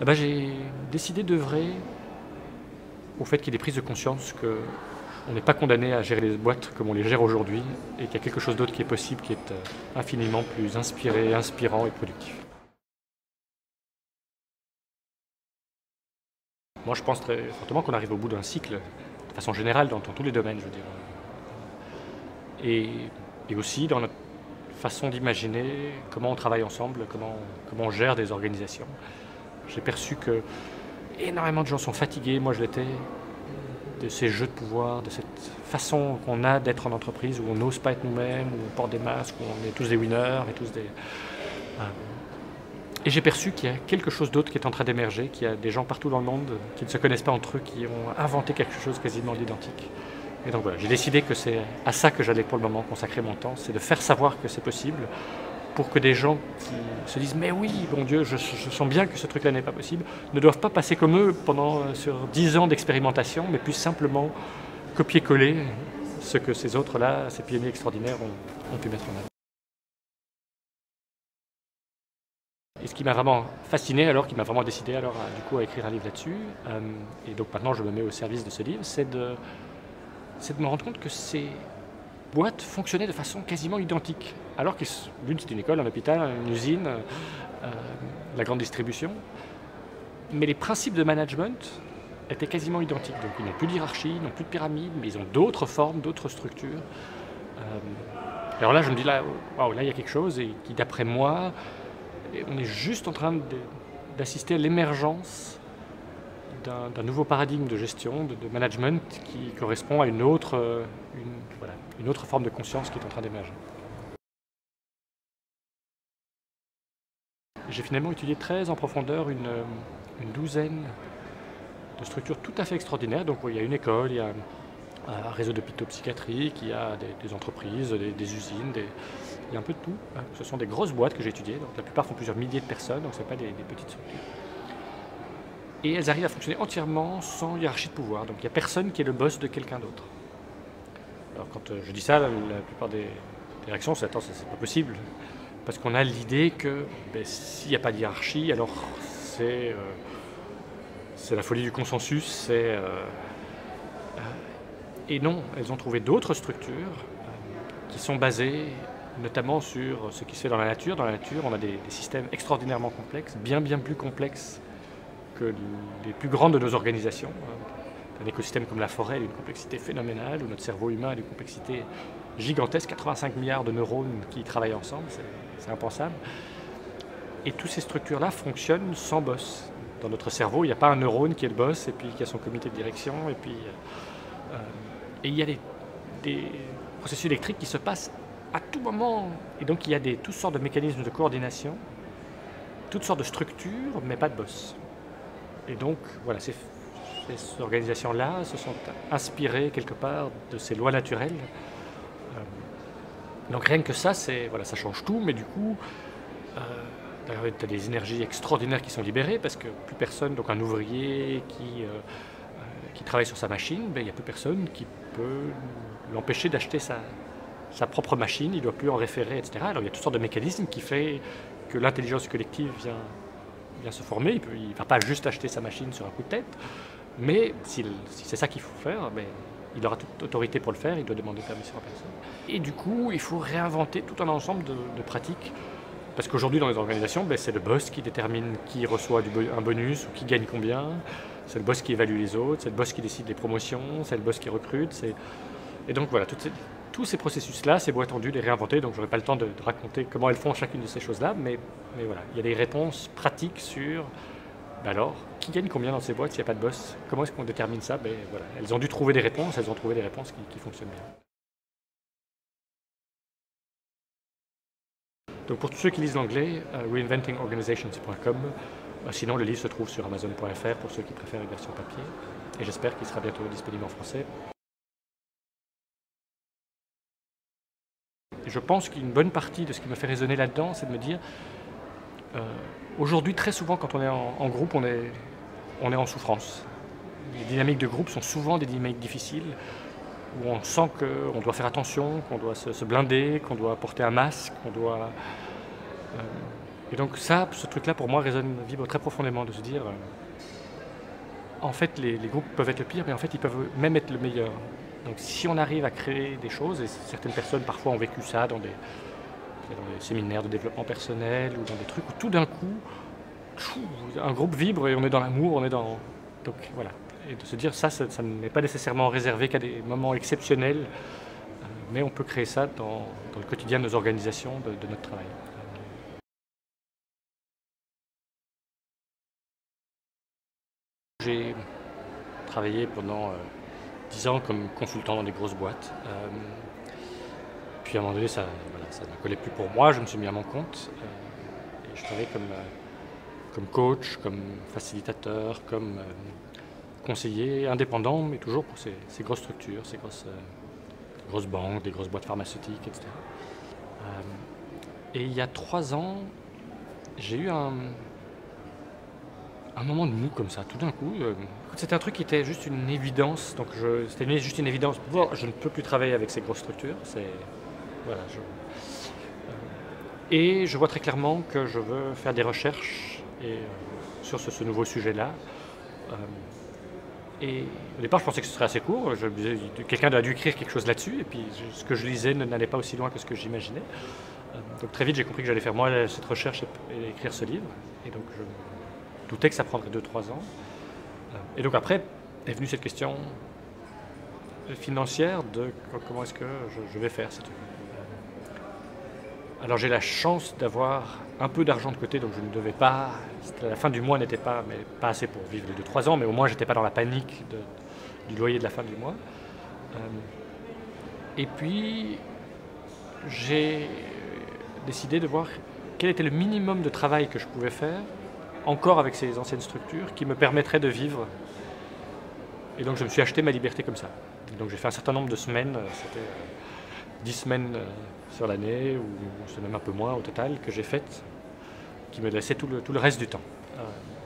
J'ai décidé d'œuvrer au fait qu'il y ait des prises de conscience qu'on n'est pas condamné à gérer les boîtes comme on les gère aujourd'hui et qu'il y a quelque chose d'autre qui est possible, qui est infiniment plus inspiré, inspirant et productif. Moi, je pense très fortement qu'on arrive au bout d'un cycle, de façon générale, dans tous les domaines, je veux dire. Et aussi dans notre façon d'imaginer comment on travaille ensemble, comment on gère des organisations. J'ai perçu que énormément de gens sont fatigués, moi je l'étais, de ces jeux de pouvoir, de cette façon qu'on a d'être en entreprise où on n'ose pas être nous-mêmes, où on porte des masques, où on est tous des winners et tous des... Et j'ai perçu qu'il y a quelque chose d'autre qui est en train d'émerger, qu'il y a des gens partout dans le monde qui ne se connaissent pas entre eux, qui ont inventé quelque chose quasiment d'identique. Et donc voilà, j'ai décidé que c'est à ça que j'allais pour le moment consacrer mon temps, c'est de faire savoir que c'est possible, pour que des gens qui se disent « mais oui, bon Dieu, je sens bien que ce truc-là n'est pas possible », ne doivent pas passer comme eux sur 10 ans d'expérimentation, mais puissent simplement copier-coller ce que ces autres-là, ces pionniers extraordinaires ont pu mettre en œuvre. Et ce qui m'a vraiment fasciné, alors qui m'a vraiment décidé à écrire un livre là-dessus, et donc maintenant je me mets au service de ce livre, c'est de me rendre compte que ces boîtes fonctionnaient de façon quasiment identique. Alors que l'une c'était une école, un hôpital, une usine, la grande distribution. Mais les principes de management étaient quasiment identiques. Donc ils n'ont plus de hiérarchie, ils n'ont plus de pyramide, mais ils ont d'autres formes, d'autres structures. Alors là je me dis, waouh, là il y a quelque chose et qui d'après moi, on est juste en train d'assister à l'émergence d'un nouveau paradigme de gestion, de management qui correspond à une autre forme de conscience qui est en train d'émerger. J'ai finalement étudié très en profondeur une douzaine de structures tout à fait extraordinaires. Donc il y a une école, il y a un réseau d'hôpitaux psychiatriques, il y a des entreprises, des usines, il y a un peu de tout. Ce sont des grosses boîtes que j'ai étudiées, donc la plupart font plusieurs milliers de personnes, donc ce n'est pas des petites structures. Et elles arrivent à fonctionner entièrement sans hiérarchie de pouvoir, donc il n'y a personne qui est le boss de quelqu'un d'autre. Alors quand je dis ça, la plupart des réactions c'est « attends, c'est pas possible », parce qu'on a l'idée que s'il n'y a pas de hiérarchie, alors c'est la folie du consensus, et non, elles ont trouvé d'autres structures qui sont basées notamment sur ce qui se fait dans la nature. Dans la nature, on a des systèmes extraordinairement complexes, bien plus complexes que les plus grandes de nos organisations. Un écosystème comme la forêt a une complexité phénoménale, où notre cerveau humain a une complexité gigantesque, 85 milliards de neurones qui travaillent ensemble, c'est impensable. Et toutes ces structures-là fonctionnent sans boss. Dans notre cerveau, il n'y a pas un neurone qui est le boss, et puis qui a son comité de direction, et il y a des processus électriques qui se passent à tout moment. Et donc il y a toutes sortes de mécanismes de coordination, toutes sortes de structures, mais pas de boss. Et donc voilà, ces organisations-là se sont inspirées quelque part de ces lois naturelles. Donc rien que ça, ça change tout, mais du coup, tu as des énergies extraordinaires qui sont libérées parce que plus personne, donc un ouvrier qui travaille sur sa machine, il n'y a plus personne qui peut l'empêcher d'acheter sa propre machine, il ne doit plus en référer, etc. Alors il y a toutes sortes de mécanismes qui font que l'intelligence collective vient se former. Il ne va pas juste acheter sa machine sur un coup de tête, mais si c'est ça qu'il faut faire, il aura toute autorité pour le faire, il doit demander permission à personne. Et du coup, il faut réinventer tout un ensemble de pratiques, parce qu'aujourd'hui dans les organisations, c'est le boss qui détermine qui reçoit un bonus ou qui gagne combien, c'est le boss qui évalue les autres, c'est le boss qui décide des promotions, c'est le boss qui recrute. Et donc voilà, tous ces processus-là, c'est beau attendu, les réinventer, donc je n'aurai pas le temps de raconter comment elles font chacune de ces choses-là, mais voilà, il y a des réponses pratiques sur, alors, qui gagne combien dans ces boîtes s'il n'y a pas de boss? Comment est-ce qu'on détermine ça? Voilà, elles ont dû trouver des réponses, elles ont trouvé des réponses qui fonctionnent bien. Donc pour tous ceux qui lisent l'anglais, reinventingorganizations.com, sinon le livre se trouve sur amazon.fr pour ceux qui préfèrent une version papier, et j'espère qu'il sera bientôt disponible en français. Je pense qu'une bonne partie de ce qui me fait résonner là-dedans, c'est de me dire, aujourd'hui, très souvent, quand on est en groupe, on est en souffrance. Les dynamiques de groupe sont souvent des dynamiques difficiles, où on sent qu'on doit faire attention, qu'on doit se blinder, qu'on doit porter un masque, qu'on doit Et donc ça, ce truc-là, pour moi, vibre très profondément, de se dire, en fait, les groupes peuvent être le pire, mais en fait, ils peuvent même être le meilleur. Donc si on arrive à créer des choses, et certaines personnes parfois ont vécu ça dans des séminaires de développement personnel ou dans des trucs où tout d'un coup, un groupe vibre et on est dans l'amour, on est dans... Donc voilà. Et de se dire ça n'est pas nécessairement réservé qu'à des moments exceptionnels, mais on peut créer ça dans le quotidien de nos organisations, de notre travail. J'ai travaillé pendant 10 ans comme consultant dans des grosses boîtes. Puis à un moment donné, ça ne collait plus pour moi, je me suis mis à mon compte. Et je travaillais comme coach, comme facilitateur, comme conseiller indépendant, mais toujours pour ces grosses structures, ces grosses banques, des grosses boîtes pharmaceutiques, etc. Et il y a 3 ans, j'ai eu un moment de mou comme ça, tout d'un coup. C'était un truc qui était juste une évidence, donc c'était juste une évidence. Je ne peux plus travailler avec ces grosses structures. Voilà, et je vois très clairement que je veux faire des recherches sur ce nouveau sujet-là. Et au départ, je pensais que ce serait assez court. Quelqu'un a dû écrire quelque chose là-dessus, et puis ce que je lisais n'allait pas aussi loin que ce que j'imaginais. Donc très vite, j'ai compris que j'allais faire moi cette recherche et écrire ce livre. Et donc je doutais que ça prendrait 2-3 ans. Et donc après est venue cette question financière de comment est-ce que je vais faire cette... Alors j'ai la chance d'avoir un peu d'argent de côté, donc je ne devais pas... La fin du mois n'était pas assez pour vivre les 2-3 ans, mais au moins j'étais pas dans la panique du loyer de la fin du mois. Et puis j'ai décidé de voir quel était le minimum de travail que je pouvais faire, encore avec ces anciennes structures, qui me permettrait de vivre. Et donc je me suis acheté ma liberté comme ça. Donc j'ai fait un certain nombre de semaines, c'était 10 semaines sur l'année, ou c'est même un peu moins au total, que j'ai faites, qui me laissaient tout le reste du temps.